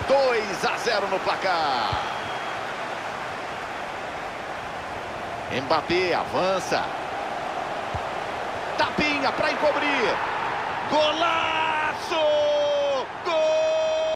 2-0 no placar. Mbappé avança. Tapinha para encobrir. Golaço!